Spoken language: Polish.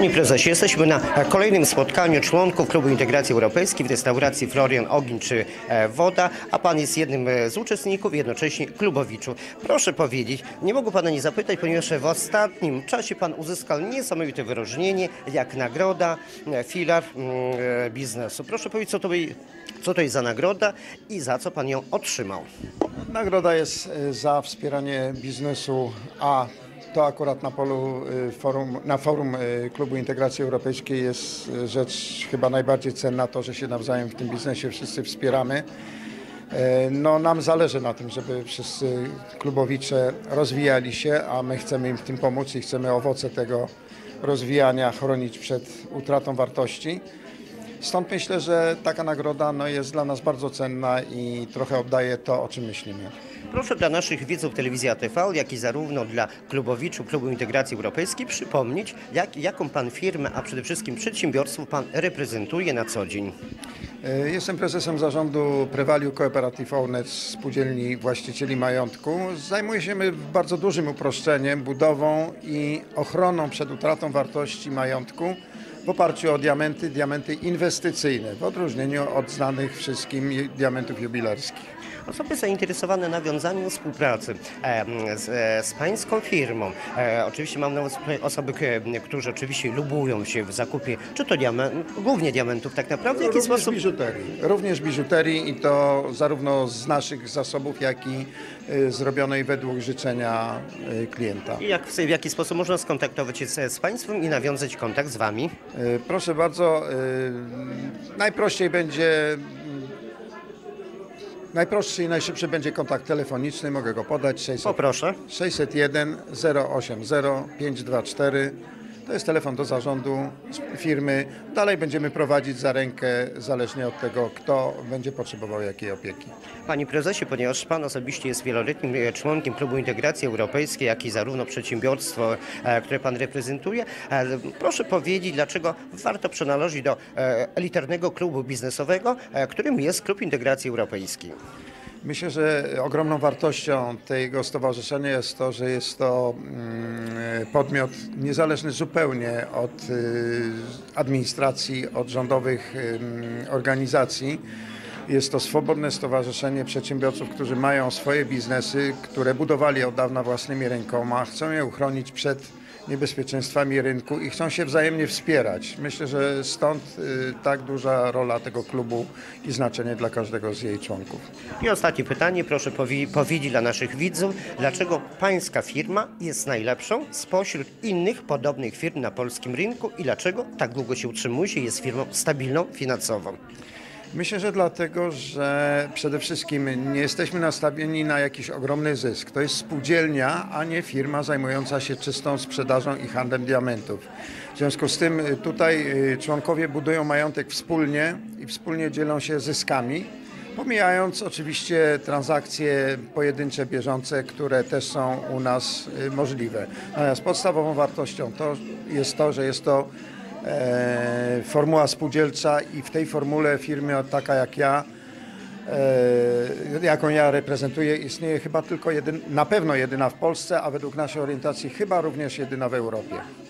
Panie prezesie, jesteśmy na kolejnym spotkaniu członków Klubu Integracji Europejskiej w restauracji Florian Ogień czy Woda, a pan jest jednym z uczestników, jednocześnie klubowiczu. Proszę powiedzieć, nie mogę pana nie zapytać, ponieważ w ostatnim czasie pan uzyskał niesamowite wyróżnienie, jak nagroda filar biznesu. Proszę powiedzieć, co to jest za nagroda i za co pan ją otrzymał? Nagroda jest za wspieranie biznesu, a to akurat na forum Klubu Integracji Europejskiej jest rzecz chyba najbardziej cenna, to, że się nawzajem w tym biznesie wszyscy wspieramy. No, nam zależy na tym, żeby wszyscy klubowicze rozwijali się, a my chcemy im w tym pomóc i chcemy owoce tego rozwijania chronić przed utratą wartości. Stąd myślę, że taka nagroda jest dla nas bardzo cenna i trochę oddaje to, o czym myślimy. Proszę dla naszych widzów telewizji ATV, jak i zarówno dla klubowiczów Klubu Integracji Europejskiej przypomnieć, jaką pan firmę, a przede wszystkim przedsiębiorstwo pan reprezentuje na co dzień. Jestem prezesem zarządu Prevalue Cooperative Owners, spółdzielni właścicieli majątku. Zajmuję się bardzo dużym uproszczeniem, budową i ochroną przed utratą wartości majątku w oparciu o diamenty inwestycyjne, w odróżnieniu od znanych wszystkim diamentów jubilerskich. Osoby zainteresowane nawiązaniem współpracy z pańską firmą, oczywiście mam na myśli osoby, którzy oczywiście lubują się w zakupie, czy to głównie diamentów tak naprawdę, w jaki sposób? Również biżuterii i to zarówno z naszych zasobów, jak i zrobionej według życzenia klienta. I w jaki sposób można skontaktować się z państwem i nawiązać kontakt z wami? Proszę bardzo, najprostszy i najszybszy będzie kontakt telefoniczny, mogę go podać. Poproszę. 601 080 524. To jest telefon do zarządu firmy. Dalej będziemy prowadzić za rękę, zależnie od tego, kto będzie potrzebował jakiej opieki. Panie prezesie, ponieważ pan osobiście jest wieloletnim członkiem Klubu Integracji Europejskiej, jak i zarówno przedsiębiorstwo, które pan reprezentuje, proszę powiedzieć, dlaczego warto przynależeć do elitarnego klubu biznesowego, którym jest Klub Integracji Europejskiej. Myślę, że ogromną wartością tego stowarzyszenia jest to, że jest to podmiot niezależny zupełnie od administracji, od rządowych organizacji. Jest to swobodne stowarzyszenie przedsiębiorców, którzy mają swoje biznesy, które budowali od dawna własnymi rękoma, chcą je uchronić przed niebezpieczeństwami rynku i chcą się wzajemnie wspierać. Myślę, że stąd tak duża rola tego klubu i znaczenie dla każdego z jej członków. I ostatnie pytanie, proszę powiedzieć dla naszych widzów, dlaczego pańska firma jest najlepszą spośród innych podobnych firm na polskim rynku i dlaczego tak długo się utrzymuje i jest firmą stabilną finansowo? Myślę, że dlatego, że przede wszystkim nie jesteśmy nastawieni na jakiś ogromny zysk. To jest spółdzielnia, a nie firma zajmująca się czystą sprzedażą i handlem diamentów. W związku z tym tutaj członkowie budują majątek wspólnie i wspólnie dzielą się zyskami, pomijając oczywiście transakcje pojedyncze, bieżące, które też są u nas możliwe. Natomiast podstawową wartością jest to, że jest to formuła spółdzielcza i w tej formule firmy taka jak ja, jaką ja reprezentuję, istnieje chyba tylko na pewno jedyna w Polsce, a według naszej orientacji chyba również jedyna w Europie.